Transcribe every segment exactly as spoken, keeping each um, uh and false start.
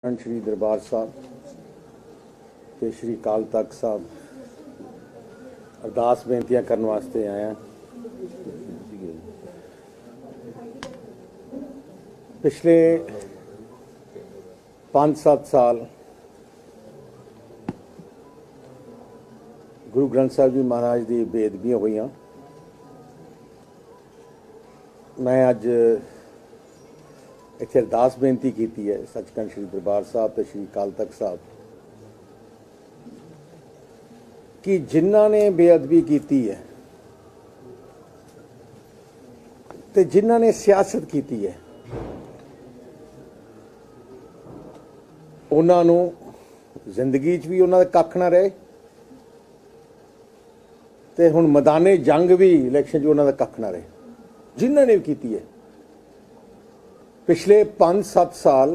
श्री दरबार साहब ते श्री अकाल तख्त साहब अरदास बेनतियां करने वास्ते आया। पिछले पांच सात साल गुरु ग्रंथ साहब जी महाराज की बेदबियां हुई। मैं अज इत्थे अरदास बेनती की है सचखंड श्री दरबार साहब तो श्री अकाल तख्त साहब कि जिन्हां ने बेअदबी की है ते जिन्हां ने सियासत की है उन्हां नूं जिंदगी च भी उन्हां दा कख ना रहे ते हुण मैदाने जंग भी इलैक्शन च उन्हां दा कख ना रहे जिन्हां ने भी की है। पिछले पांच सत्त साल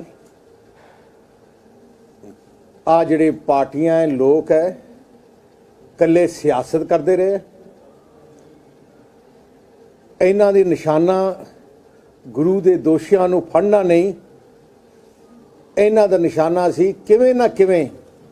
आ जिहड़े पार्टियां लोग है कल्ले सियासत करते रहे। इन्हां दी निशाना गुरु दे दोषियां नूं फड़ना नहीं, इन्हां दा निशाना सी किवें ना किवें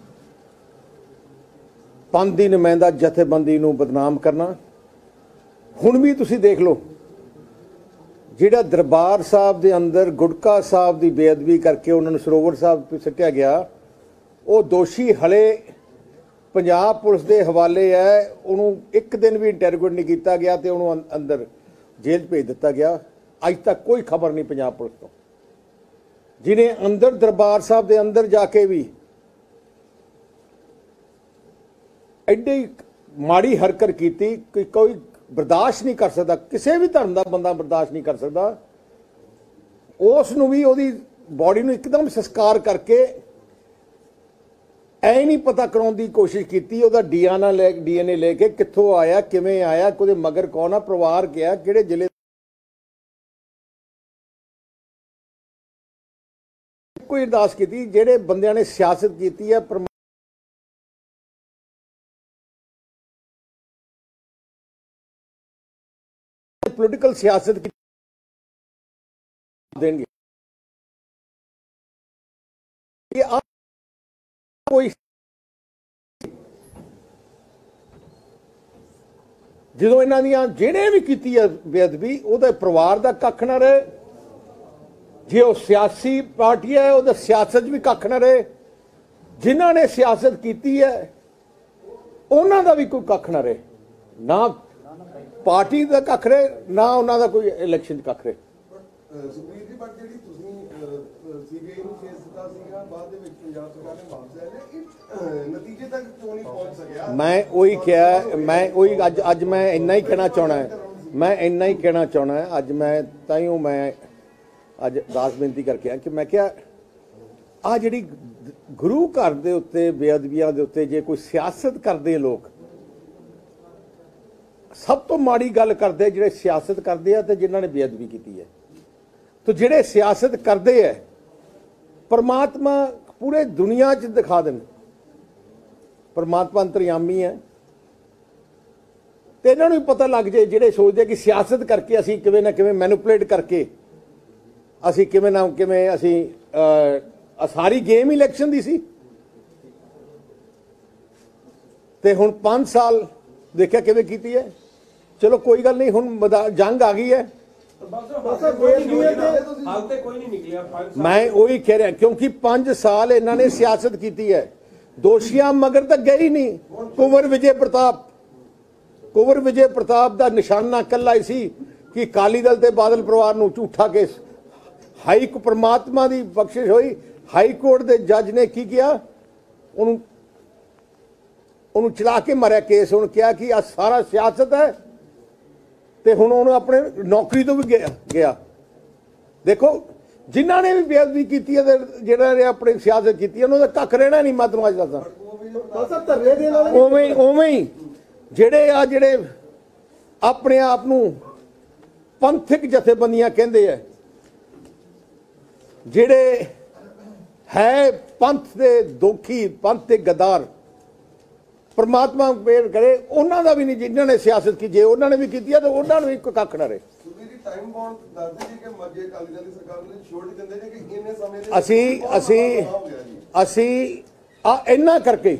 पंथ दी नुमाइंदा जथेबंदी नूं बदनाम करना। हुण भी तुसीं देख लो जिहड़ा दरबार साहब के अंदर गुटका साहब की बेअदबी करके उन्होंने सरोवर साहब सट्टिया गया, वो दोषी हले पंजाब पुलिस के हवाले है। उन्होंने एक दिन भी इंटैरोगेट नहीं किया गया तो उन्होंने अंदर जेल भेज दिता गया। अज तक कोई खबर नहीं पंजाब पुलिस को, जिन्हें अंदर दरबार साहब के अंदर जाके भी एडी माड़ी हरकत की कि कोई बर्दाश्त नहीं कर सकता, किसी भी धर्म का बंदा बर्दाश्त नहीं कर सकता। उसनूं भी उहदी बॉडी नूं एकदम संस्कार करके ऐ नहीं पता कराउण दी कोशिश की उहदा डी एन ए ले डी एन ए लेके कित्थों आया, किवें आया, कोई मगर कौन आ, परिवार क्या, किहड़े जिले। कोई अरदास की जिहड़े बंदियां ने सियासत की है पोलिटिकल सियासत की देंगे। ये आप कोई जो इन्हां दियां जिहड़े भी की है बेअदबी उहदे परिवार का कख ना रहे, जे वो सियासी पार्टी है उहदा सियासत भी कख ना रहे, जिन्हां ने सियासत की है उन्हां दा भी कोई कख ना रहे, ना पार्टी का कख रहे ना उन्हों का कोई इलैक्शन कख रहे। सुखबीर जी बट जी सीबीआई ਨੂੰ ਕੇਸ ਦਿੱਤਾ ਸੀਗਾ ਬਾਅਦ ਦੇ ਵਿੱਚ ਪੰਜਾਬ ਸਰਕਾਰ ਨੇ ਵਾਪਸ ਲੈ ਲਿਆ, ਨਤੀਜੇ ਤੱਕ ਕਿਉਂ ਨਹੀਂ ਪਹੁੰਚ ਸਕਿਆ। मैं वही किया, मैं वही अज अज मैं इन्ना ही कहना चाहना है, मैं इन्ना ही कहना चाहना है अज मैं ताइयों मैं अज अरदास बेनती करके आया कि मैं क्या आ जिहड़ी गुरु घर दे उत्ते बेअदबियां दे उत्ते जे कोई सियासत करते लोग सब तो माड़ी गल करते जिहड़े सियासत करते हैं तो जिन्होंने बेअदबी की है। तो जिहड़े सियासत करते हैं परमात्मा पूरे दुनिया च दिखा देन, परमात्मा अंतरयामी है तो इन्होंने भी पता लग जाए जिहड़े सोचते कि सियासत करके असी किवें ना किवें मैनिपुलेट करके असी किवें ना किवें असी सारी गेम ही इलैक्शन दी सी। ते हुण पांच साल देखिया किवें कीती है। चलो कोई गल नहीं, हुण जंग आ गई है। मैं वही कह रहा क्योंकि पांच साल इन्होंने सियासत की है, दोषियां मगर तक गए ही नहीं। कुंवर विजय प्रताप कुंवर विजय प्रताप का निशाना कला ही सी कि अकाली दल ते बादल परिवार नूं झूठा केस, हाई परमात्मा की बख्शिश हुई, हाई कोर्ट के जज ने की किया, उन्होंने उन्होंने चला के मारिया केस। उन्होंने कहा कि आ सारा सियासत है तो हुण उन्होंने अपने नौकरी तो भी गया गया। देखो जिन्हों ने भी बेअदबी की है जिन्होंने अपनी सियासत की है उन्होंने कख रहना नहीं। मैं तुहानूं अज दसां उवें उवें ही जिहड़े आ जिहड़े अपने आप नूं पंथिक जथेबंदियां कहंदे है, जिहड़े है पंथ दे दोखी, पंथ दे गद्दार, परमात्मा पेड़ करे उन्हों का भी नहीं जिन्होंने सियासत की, जे उन्होंने भी की तो उन्होंने भी कोई कख ना रहे। ਅਸੀਂ ਅਸੀਂ ਅਸੀਂ ਆ ਇੰਨਾ ਕਰਕੇ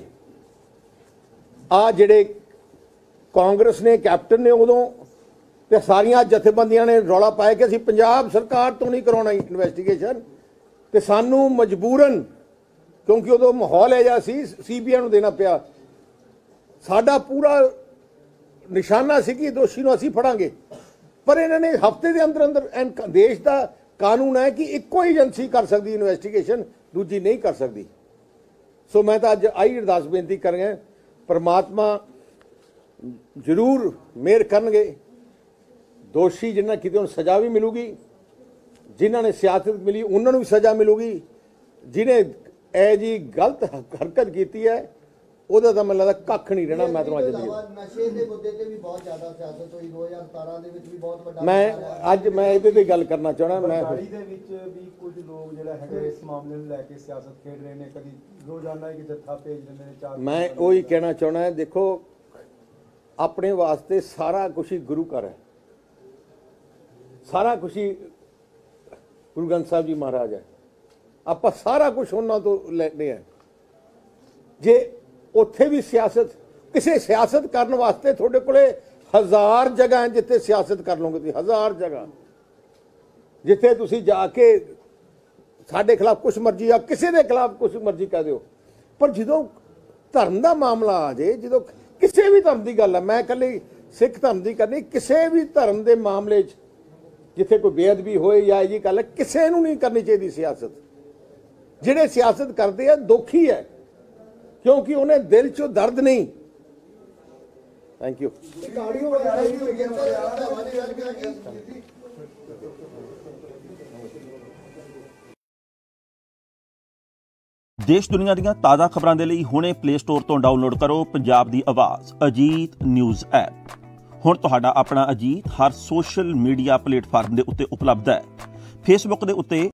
ਆ ਜਿਹੜੇ ਕਾਂਗਰਸ ਨੇ ਕੈਪਟਨ ਨੇ ਉਦੋਂ ਤੇ ਸਾਰੀਆਂ ਜਥੇਬੰਦੀਆਂ ਨੇ ਰੌਲਾ ਪਾਇਆ ਕਿ ਅਸੀਂ ਪੰਜਾਬ ਸਰਕਾਰ ਤੋਂ ਨਹੀਂ ਕਰਾਉਣਾ ਇਨਵੈਸਟੀਗੇਸ਼ਨ, ਤੇ ਸਾਨੂੰ ਮਜਬੂਰਨ ਕਿਉਂਕਿ ਉਦੋਂ ਮਾਹੌਲ ਇਹ ਜਿਹਾ ਸੀ ਸੀਬੀਆਈ ਨੂੰ ਦੇਣਾ ਪਿਆ। ਸਾਡਾ ਪੂਰਾ ਨਿਸ਼ਾਨਾ ਸੀ ਕਿ ਦੋਸ਼ੀ ਨੂੰ ਅਸੀਂ ਫੜਾਂਗੇ, ਪਰ ਇਹਨਾਂ ਨੇ ਹਫ਼ਤੇ ਦੇ ਅੰਦਰ ਅੰਦਰ ਦੇਸ਼ ਦਾ ਕਾਨੂੰਨ ਹੈ ਕਿ ਇੱਕੋ ਹੀ ਏਜੰਸੀ ਕਰ ਸਕਦੀ ਇਨਵੈਸਟੀਗੇਸ਼ਨ, ਦੂਜੀ ਨਹੀਂ ਕਰ ਸਕਦੀ। ਸੋ ਮੈਂ ਤਾਂ ਅੱਜ ਆਈ ਅਰਦਾਸ ਬੇਨਤੀ ਕਰ ਰਿਹਾ, परमात्मा जरूर मेहर करनगे, दोषी जिन्हें किते उन्हें सज़ा भी मिलूगी, जिन्होंने सियासत मिली उन्होंने भी सज़ा मिलूगी, जिन्हें ए जी गलत हरकत की है ਉਹਦਾ ਤਾਂ ਮੈਨੂੰ ਲੱਗਦਾ ਕੱਖ ਨਹੀਂ ਰਹਿਣਾ। ਮੈਂ ਤੁਹਾਨੂੰ ਅੱਜ ਨਸ਼ੇ ਦੇ ਮੁੱਦੇ ਤੇ ਵੀ ਬਹੁਤ ਜ਼ਿਆਦਾ ਸਿਆਸਤ ਹੋਈ, ਦੋ ਹਜ਼ਾਰ ਸਤਾਰਾਂ ਦੇ ਵਿੱਚ ਵੀ ਬਹੁਤ ਵੱਡਾ। ਮੈਂ ਅੱਜ ਮੈਂ ਇਹਦੇ ਤੇ ਗੱਲ ਕਰਨਾ ਚਾਹਣਾ। ਮੈਂ ਬਰਗਾੜੀ ਦੇ ਵਿੱਚ ਵੀ ਕੁਝ ਲੋਕ ਜਿਹੜਾ ਹੈਗਾ ਇਸ ਮਾਮਲੇ ਨੂੰ ਲੈ ਕੇ ਸਿਆਸਤ ਖੇਡ ਰਹੇ ਨੇ, ਕਦੀ ਰੋਜ਼ਾਨਾ ਇੱਕ ਜੱਥਾ ਭੇਜ ਦਿੰਦੇ ਨੇ ਚਾਰ। ਮੈਂ ਉਹੀ ਕਹਿਣਾ ਚਾਹਣਾ, ਦੇਖੋ ਆਪਣੇ ਵਾਸਤੇ ਸਾਰਾ ਕੁਝ ਹੀ ਗੁਰੂ ਘਰ ਹੈ, ਸਾਰਾ ਕੁਝ ਹੀ ਗੁਰੂ ਗ੍ਰੰਥ ਸਾਹਿਬ ਜੀ ਮਹਾਰਾਜ ਹੈ, ਆਪਾਂ ਸਾਰਾ ਕੁਝ ਉਹਨਾਂ ਤੋਂ ਲੈਣੇ ਆ। ਜੇ ਉੱਥੇ ਵੀ ਸਿਆਸਤ, ਕਿਸੇ ਸਿਆਸਤ ਕਰਨ ਵਾਸਤੇ ਤੁਹਾਡੇ ਕੋਲੇ ਹਜ਼ਾਰ ਜਗ੍ਹਾ ਹੈ ਜਿੱਥੇ ਸਿਆਸਤ ਕਰ ਲਓਗੇ ਤੁਸੀਂ, ਹਜ਼ਾਰ ਜਗ੍ਹਾ ਜਿੱਥੇ ਤੁਸੀਂ ਜਾ ਕੇ ਸਾਡੇ ਖਿਲਾਫ ਕੁਛ ਮਰਜ਼ੀ ਆ, ਕਿਸੇ ਦੇ ਖਿਲਾਫ ਕੁਛ ਮਰਜ਼ੀ ਕਹਿ ਦਿਓ। ਪਰ ਜਦੋਂ ਧਰਮ ਦਾ ਮਾਮਲਾ ਆ ਜੇ, ਜਦੋਂ ਕਿਸੇ ਵੀ ਧਰਮ ਦੀ ਗੱਲ ਹੈ, ਮੈਂ ਇਕੱਲੀ ਸਿੱਖ ਧਰਮ ਦੀ ਕਰਨੀ, ਕਿਸੇ ਵੀ ਧਰਮ ਦੇ ਮਾਮਲੇ 'ਚ ਜਿੱਥੇ ਕੋਈ ਬੇਅਦਬੀ ਹੋਏ ਜਾਂ ਇਹ ਜੀ ਗੱਲ ਹੈ, ਕਿਸੇ ਨੂੰ ਨਹੀਂ ਕਰਨੀ ਚਾਹੀਦੀ ਸਿਆਸਤ। ਜਿਹੜੇ ਸਿਆਸਤ ਕਰਦੇ ਆ ਦੋਖੀ ਹੈ, क्योंकि उन्हें दिल चो दर्द नहीं। Thank you. देश दुनिया ਦੀਆਂ ਤਾਜ਼ਾ ਖਬਰਾਂ ਦੇ ਲਈ ਹੁਣੇ ਪਲੇ ਸਟੋਰ ਤੋਂ ਡਾਊਨਲੋਡ ਕਰੋ ਪੰਜਾਬ ਦੀ ਆਵਾਜ਼ ਅਜੀਤ ਨਿਊਜ਼ ਐਪ। ਹੁਣ ਤੁਹਾਡਾ ਆਪਣਾ ਅਜੀਤ ਹਰ ਸੋਸ਼ਲ ਮੀਡੀਆ ਪਲੇਟਫਾਰਮ ਦੇ ਉੱਤੇ ਉਪਲਬਧ ਹੈ। ਫੇਸਬੁੱਕ ਦੇ ਉੱਤੇ